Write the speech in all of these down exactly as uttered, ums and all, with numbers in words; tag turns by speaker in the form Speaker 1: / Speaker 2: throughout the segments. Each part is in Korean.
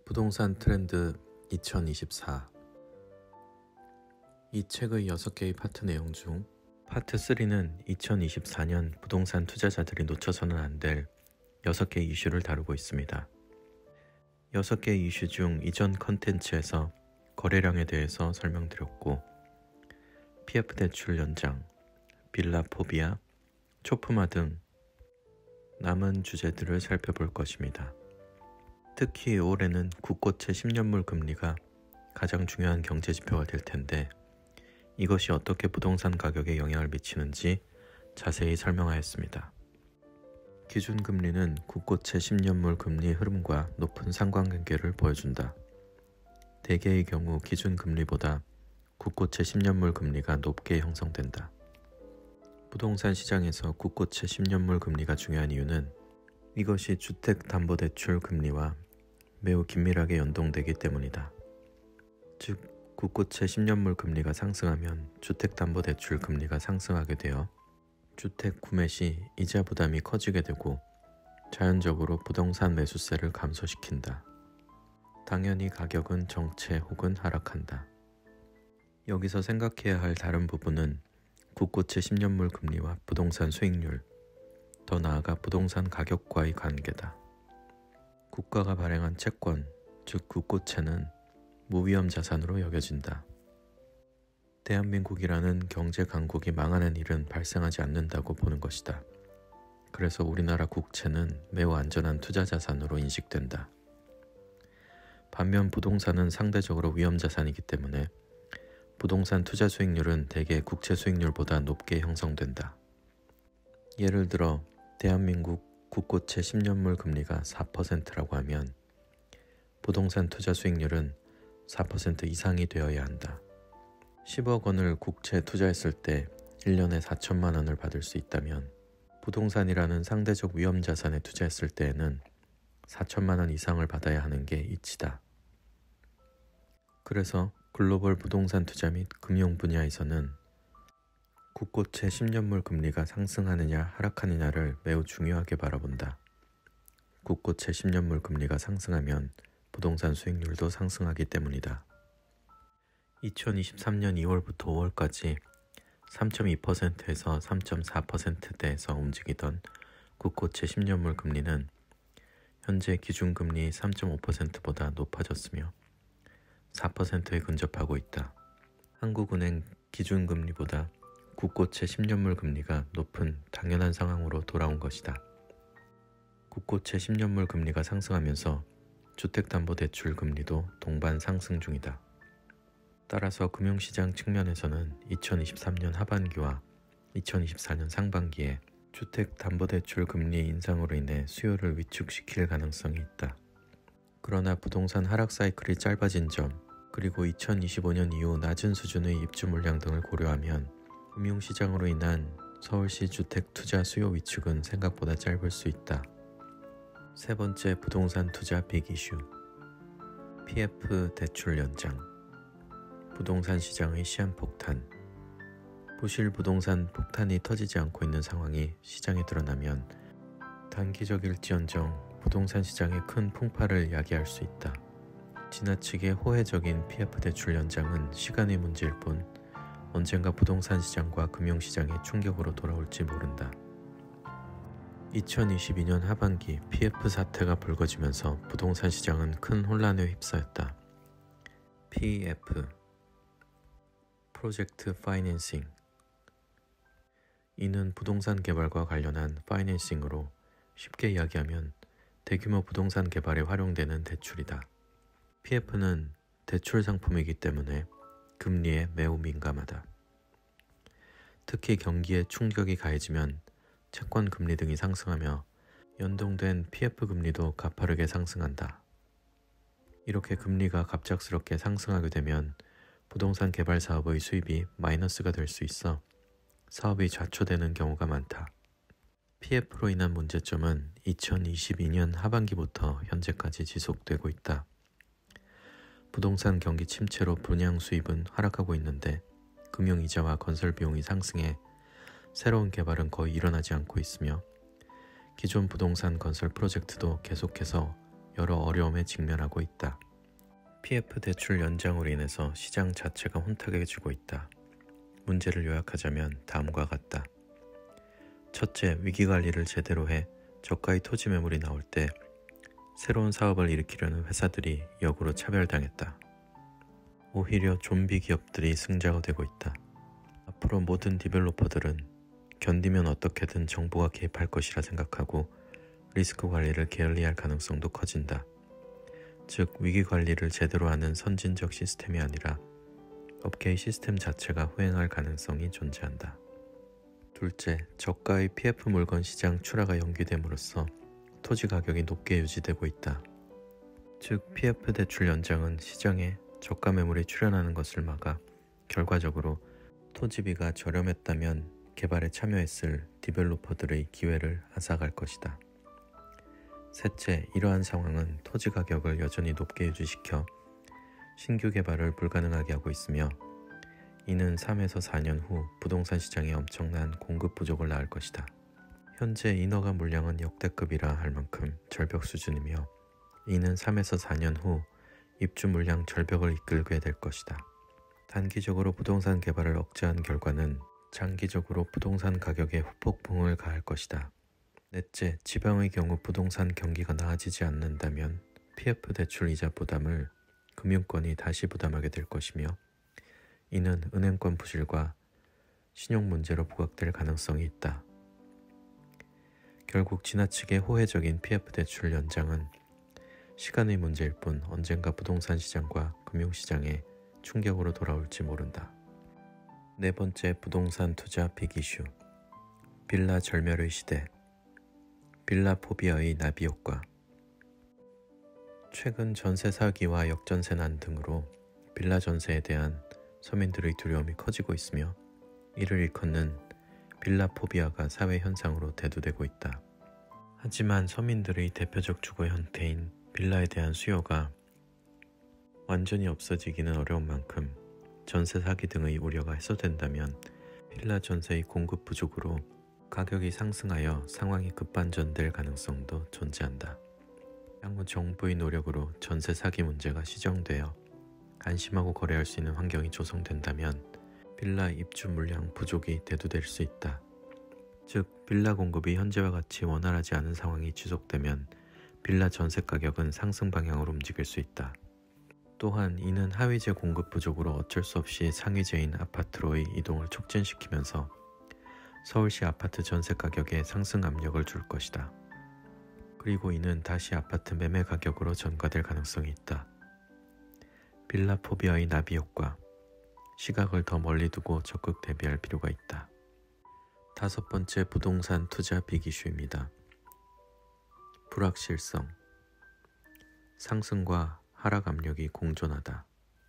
Speaker 1: 부동산 트렌드 이천이십사. 이 책의 여섯 개의 파트 내용 중 파트 삼는 이천이십사 년 부동산 투자자들이 놓쳐서는 안 될 여섯 개의 이슈를 다루고 있습니다. 여섯 개의 이슈 중 이전 컨텐츠에서 거래량에 대해서 설명드렸고, 피에프 대출 연장, 빌라 포비아, 초품화 등 남은 주제들을 살펴볼 것입니다. 특히 올해는 국고채 십 년물 금리가 가장 중요한 경제지표가 될 텐데, 이것이 어떻게 부동산 가격에 영향을 미치는지 자세히 설명하였습니다. 기준금리는 국고채 십 년물 금리 흐름과 높은 상관관계를 보여준다. 대개의 경우 기준금리보다 국고채 십 년물 금리가 높게 형성된다. 부동산 시장에서 국고채 십 년물 금리가 중요한 이유는 이것이 주택담보대출 금리와 매우 긴밀하게 연동되기 때문이다. 즉, 국고채 십 년물 금리가 상승하면 주택담보대출 금리가 상승하게 되어 주택 구매 시 이자 부담이 커지게 되고 자연적으로 부동산 매수세를 감소시킨다. 당연히 가격은 정체 혹은 하락한다. 여기서 생각해야 할 다른 부분은 국고채 십 년물 금리와 부동산 수익률, 더 나아가 부동산 가격과의 관계다. 국가가 발행한 채권, 즉 국고채는 무위험 자산으로 여겨진다. 대한민국이라는 경제 강국이 망하는 일은 발생하지 않는다고 보는 것이다. 그래서 우리나라 국채는 매우 안전한 투자 자산으로 인식된다. 반면 부동산은 상대적으로 위험 자산이기 때문에 부동산 투자 수익률은 대개 국채 수익률보다 높게 형성된다. 예를 들어 대한민국 국고채 십 년물 금리가 사 퍼센트라고 하면 부동산 투자 수익률은 사 퍼센트 이상이 되어야 한다. 십억 원을 국채에 투자했을 때 일 년에 사천만 원을 받을 수 있다면 부동산이라는 상대적 위험 자산에 투자했을 때에는 사천만 원 이상을 받아야 하는 게 이치다. 그래서 글로벌 부동산 투자 및 금융 분야에서는 국고채 십 년물 금리가 상승하느냐 하락하느냐를 매우 중요하게 바라본다. 국고채 십 년물 금리가 상승하면 부동산 수익률도 상승하기 때문이다. 이천이십삼 년 이월부터 오월까지 삼 점 이 퍼센트에서 삼 점 사 퍼센트대에서 움직이던 국고채 십 년물 금리는 현재 기준금리 삼 점 오 퍼센트보다 높아졌으며 사 퍼센트에 근접하고 있다. 한국은행 기준금리보다 국고채 십 년물 금리가 높은 당연한 상황으로 돌아온 것이다. 국고채 십 년물 금리가 상승하면서 주택담보대출 금리도 동반 상승 중이다. 따라서 금융시장 측면에서는 이천이십삼 년 하반기와 이천이십사 년 상반기에 주택담보대출 금리 인상으로 인해 수요를 위축시킬 가능성이 있다. 그러나 부동산 하락 사이클이 짧아진 점, 그리고 이천이십오 년 이후 낮은 수준의 입주 물량 등을 고려하면 금융시장으로 인한 서울시 주택 투자 수요 위축은 생각보다 짧을 수 있다. 세 번째, 부동산 투자 빅 이슈. 피에프 대출 연장. 부동산 시장의 시한폭탄. 부실 부동산 폭탄이 터지지 않고 있는 상황이 시장에 드러나면 단기적일지언정 부동산 시장에 큰 풍파를 야기할 수 있다. 지나치게 호혜적인 피에프 대출 연장은 시간의 문제일 뿐 언젠가 부동산 시장과 금융시장에 충격으로 돌아올지 모른다. 이천이십이 년 하반기 피에프 사태가 불거지면서 부동산 시장은 큰 혼란에 휩싸였다. 피에프 프로젝트 파이낸싱. 이는 부동산 개발과 관련한 파이낸싱으로 쉽게 이야기하면 대규모 부동산 개발에 활용되는 대출이다. 피에프는 대출 상품이기 때문에 금리에 매우 민감하다. 특히 경기에 충격이 가해지면 채권 금리 등이 상승하며 연동된 피에프 금리도 가파르게 상승한다. 이렇게 금리가 갑작스럽게 상승하게 되면 부동산 개발 사업의 수입이 마이너스가 될 수 있어 사업이 좌초되는 경우가 많다. 피에프로 인한 문제점은 이천이십이 년 하반기부터 현재까지 지속되고 있다. 부동산 경기 침체로 분양 수입은 하락하고 있는데 금융이자와 건설 비용이 상승해 새로운 개발은 거의 일어나지 않고 있으며 기존 부동산 건설 프로젝트도 계속해서 여러 어려움에 직면하고 있다. 피에프 대출 연장으로 인해서 시장 자체가 혼탁해지고 있다. 문제를 요약하자면 다음과 같다. 첫째, 위기관리를 제대로 해 저가의 토지 매물이 나올 때 새로운 사업을 일으키려는 회사들이 역으로 차별당했다. 오히려 좀비 기업들이 승자가 되고 있다. 앞으로 모든 디벨로퍼들은 견디면 어떻게든 정부가 개입할 것이라 생각하고 리스크 관리를 게을리할 가능성도 커진다. 즉, 위기 관리를 제대로 하는 선진적 시스템이 아니라 업계의 시스템 자체가 후행할 가능성이 존재한다. 둘째, 저가의 피에프 물건 시장 출하가 연기됨으로써 토지 가격이 높게 유지되고 있다. 즉, 피에프 대출 연장은 시장에 저가 매물이 출현하는 것을 막아 결과적으로 토지비가 저렴했다면 개발에 참여했을 디벨로퍼들의 기회를 앗아갈 것이다. 셋째, 이러한 상황은 토지 가격을 여전히 높게 유지시켜 신규 개발을 불가능하게 하고 있으며 이는 삼에서 사 년 후 부동산 시장에 엄청난 공급 부족을 낳을 것이다. 현재 인허가 물량은 역대급이라 할 만큼 절벽 수준이며 이는 삼에서 사 년 후 입주 물량 절벽을 이끌게 될 것이다. 단기적으로 부동산 개발을 억제한 결과는 장기적으로 부동산 가격에 후폭풍을 가할 것이다. 넷째, 지방의 경우 부동산 경기가 나아지지 않는다면 피에프 대출 이자 부담을 금융권이 다시 부담하게 될 것이며 이는 은행권 부실과 신용 문제로 부각될 가능성이 있다. 결국 지나치게 호혜적인 피에프 대출 연장은 시간의 문제일 뿐 언젠가 부동산 시장과 금융시장에 충격으로 돌아올지 모른다. 네 번째, 부동산 투자 빅 이슈. 빌라 절멸의 시대. 빌라 포비아의 나비 효과. 최근 전세 사기와 역전세 난 등으로 빌라 전세에 대한 서민들의 두려움이 커지고 있으며 이를 일컫는 빌라 포비아가 사회 현상으로 대두되고 있다. 하지만 서민들의 대표적 주거 형태인 빌라에 대한 수요가 완전히 없어지기는 어려운 만큼 전세 사기 등의 우려가 해소된다면 빌라 전세의 공급 부족으로 가격이 상승하여 상황이 급반전될 가능성도 존재한다. 향후 정부의 노력으로 전세 사기 문제가 시정되어 안심하고 거래할 수 있는 환경이 조성된다면 빌라 입주 물량 부족이 대두될 수 있다. 즉, 빌라 공급이 현재와 같이 원활하지 않은 상황이 지속되면 빌라 전세 가격은 상승 방향으로 움직일 수 있다. 또한 이는 하위재 공급 부족으로 어쩔 수 없이 상위재인 아파트로의 이동을 촉진시키면서 서울시 아파트 전세 가격에 상승 압력을 줄 것이다. 그리고 이는 다시 아파트 매매 가격으로 전가될 가능성이 있다. 빌라 포비아의 나비 효과. 시각을 더 멀리 두고 적극 대비할 필요가 있다. 다섯 번째, 부동산 투자 빅 이슈입니다. 불확실성. 상승과 하락 압력이 공존하다.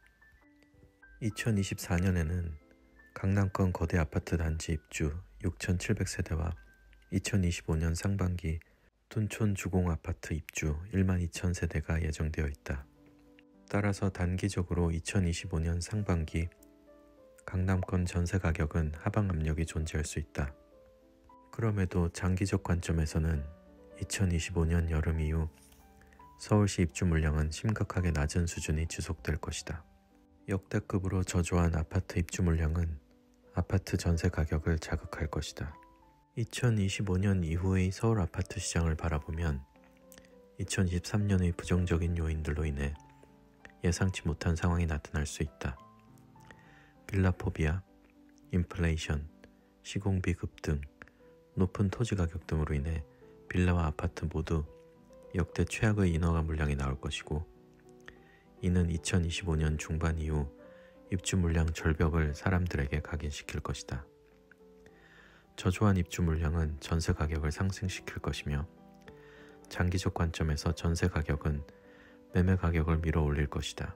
Speaker 1: 이천이십사 년에는 강남권 거대 아파트 단지 입주 육천칠백 세대와 이천이십오 년 상반기 둔촌 주공 아파트 입주 만 이천 세대가 예정되어 있다. 따라서 단기적으로 이천이십오 년 상반기 강남권 전세 가격은 하방 압력이 존재할 수 있다. 그럼에도 장기적 관점에서는 이천이십오 년 여름 이후 서울시 입주 물량은 심각하게 낮은 수준이 지속될 것이다. 역대급으로 저조한 아파트 입주 물량은 아파트 전세 가격을 자극할 것이다. 이천이십오 년 이후의 서울 아파트 시장을 바라보면 이천이십삼 년의 부정적인 요인들로 인해 예상치 못한 상황이 나타날 수 있다. 빌라 포비아, 인플레이션, 시공비 급등, 높은 토지 가격 등으로 인해 빌라와 아파트 모두 역대 최악의 인허가 물량이 나올 것이고 이는 이천이십오 년 중반 이후 입주 물량 절벽을 사람들에게 각인시킬 것이다. 저조한 입주 물량은 전세 가격을 상승시킬 것이며 장기적 관점에서 전세 가격은 매매 가격을 밀어 올릴 것이다.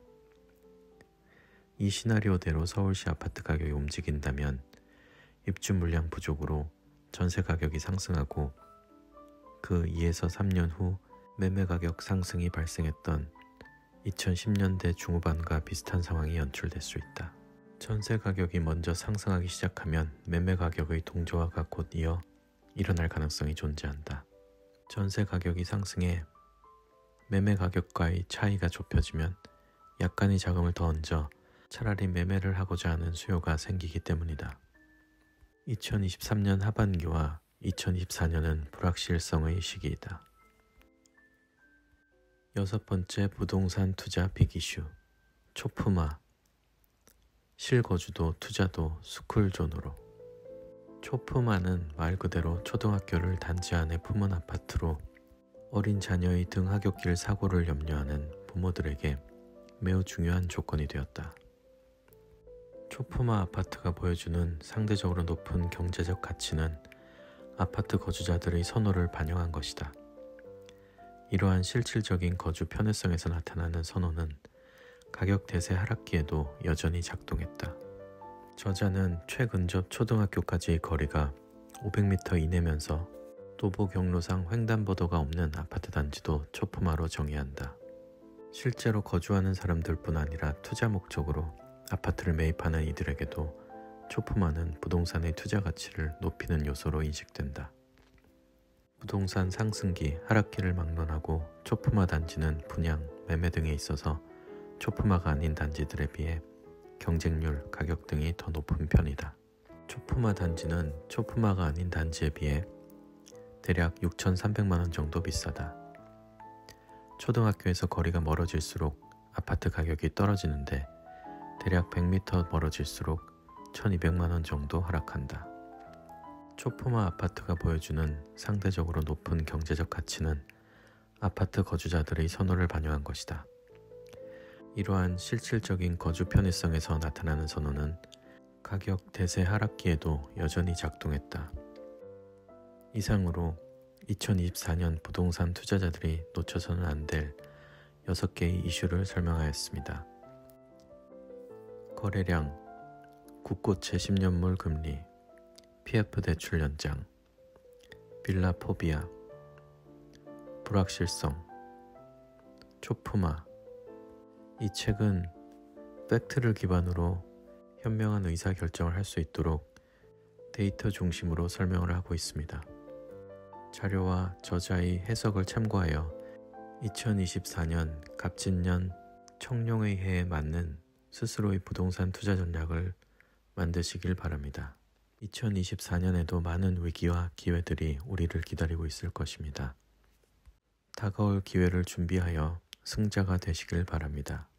Speaker 1: 이 시나리오대로 서울시 아파트 가격이 움직인다면 입주 물량 부족으로 전세 가격이 상승하고 그 이에서 삼 년 후 매매 가격 상승이 발생했던 이천십 년대 중후반과 비슷한 상황이 연출될 수 있다. 전세 가격이 먼저 상승하기 시작하면 매매 가격의 동조화가 곧 이어 일어날 가능성이 존재한다. 전세 가격이 상승해 매매 가격과의 차이가 좁혀지면 약간의 자금을 더 얹어 차라리 매매를 하고자 하는 수요가 생기기 때문이다. 이천이십삼 년 하반기와 이천이십사 년은 불확실성의 시기이다. 여섯 번째 부동산 투자 빅이슈, 초품화. 실거주도 투자도 스쿨존으로. 초품화는 말 그대로 초등학교를 단지 안에 품은 아파트로 어린 자녀의 등하굣길 사고를 염려하는 부모들에게 매우 중요한 조건이 되었다. 초품화 아파트가 보여주는 상대적으로 높은 경제적 가치는 아파트 거주자들의 선호를 반영한 것이다. 이러한 실질적인 거주 편의성에서 나타나는 선호는 가격 대세 하락기에도 여전히 작동했다. 저자는 최근접 초등학교까지의 거리가 오백 미터 이내면서 도보 경로상 횡단보도가 없는 아파트 단지도 초품화로 정의한다. 실제로 거주하는 사람들뿐 아니라 투자 목적으로 아파트를 매입하는 이들에게도 초품화는 부동산의 투자 가치를 높이는 요소로 인식된다. 부동산 상승기, 하락기를 막론하고 초품화 단지는 분양, 매매 등에 있어서 초품화가 아닌 단지들에 비해 경쟁률, 가격 등이 더 높은 편이다. 초품화 단지는 초품화가 아닌 단지에 비해 대략 육천삼백만 원 정도 비싸다. 초등학교에서 거리가 멀어질수록 아파트 가격이 떨어지는데 대략 백 미터 멀어질수록 천이백만 원 정도 하락한다. 초품화 아파트가 보여주는 상대적으로 높은 경제적 가치는 아파트 거주자들의 선호를 반영한 것이다. 이러한 실질적인 거주 편의성에서 나타나는 선호는 가격 대세 하락기에도 여전히 작동했다. 이상으로 이천이십사 년 부동산 투자자들이 놓쳐서는 안 될 여섯 개의 이슈를 설명하였습니다. 거래량, 국고채 십 년물 금리, 피에프 대출 연장, 빌라 포비아, 불확실성, 초품화. 이 책은 팩트를 기반으로 현명한 의사결정을 할 수 있도록 데이터 중심으로 설명을 하고 있습니다. 자료와 저자의 해석을 참고하여 이천이십사 년 갑진년 청룡의 해에 맞는 스스로의 부동산 투자 전략을 만드시길 바랍니다. 이천이십사 년에도 많은 위기와 기회들이 우리를 기다리고 있을 것입니다. 다가올 기회를 준비하여 승자가 되시길 바랍니다.